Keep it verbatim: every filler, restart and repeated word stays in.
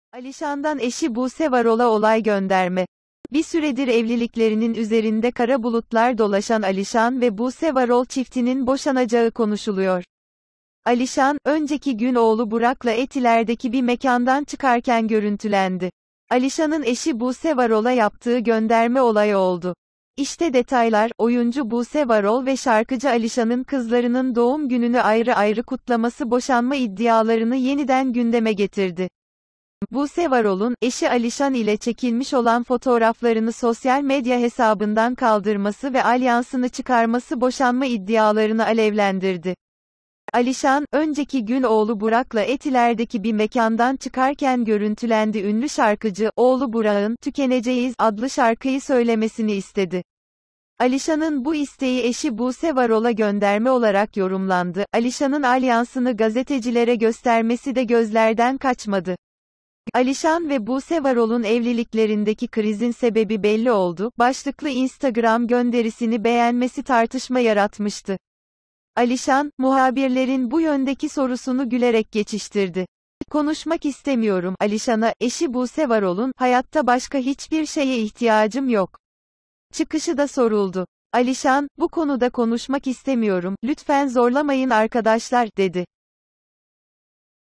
Alişan'dan eşi Buse Varol'a olay gönderme. Bir süredir evliliklerinin üzerinde kara bulutlar dolaşan Alişan ve Buse Varol çiftinin boşanacağı konuşuluyor. Alişan, önceki gün oğlu Burak'la Etiler'deki bir mekandan çıkarken görüntülendi. Alişan'ın eşi Buse Varol'a yaptığı gönderme olayı oldu. İşte detaylar, oyuncu Buse Varol ve şarkıcı Alişan'ın kızlarının doğum gününü ayrı ayrı kutlaması boşanma iddialarını yeniden gündeme getirdi. Buse Varol'un, eşi Alişan ile çekilmiş olan fotoğraflarını sosyal medya hesabından kaldırması ve alyansını çıkarması boşanma iddialarını alevlendirdi. Alişan, önceki gün oğlu Burak'la Etiler'deki bir mekandan çıkarken görüntülendi. Ünlü şarkıcı, oğlu Burak'ın, "Tükeneceğiz" adlı şarkıyı söylemesini istedi. Alişan'ın bu isteği eşi Buse Varol'a gönderme olarak yorumlandı. Alişan'ın alyansını gazetecilere göstermesi de gözlerden kaçmadı. Alişan ve Buse Varol'un evliliklerindeki krizin sebebi belli oldu. Başlıklı Instagram gönderisini beğenmesi tartışma yaratmıştı. Alişan, muhabirlerin bu yöndeki sorusunu gülerek geçiştirdi. "Konuşmak istemiyorum." Alişan'a, eşi Buse Varol'un, "Hayatta başka hiçbir şeye ihtiyacım yok" çıkışı da soruldu. Alişan, "Bu konuda konuşmak istemiyorum, lütfen zorlamayın arkadaşlar" dedi.